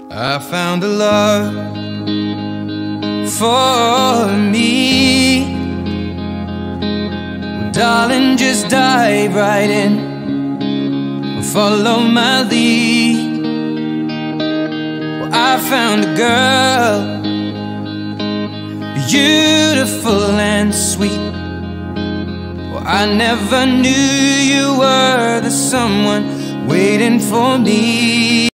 I found a love for me. Well, darling, just dive right in, follow my lead. Well, I found a girl, beautiful and sweet. Well, I never knew you were the someone waiting for me.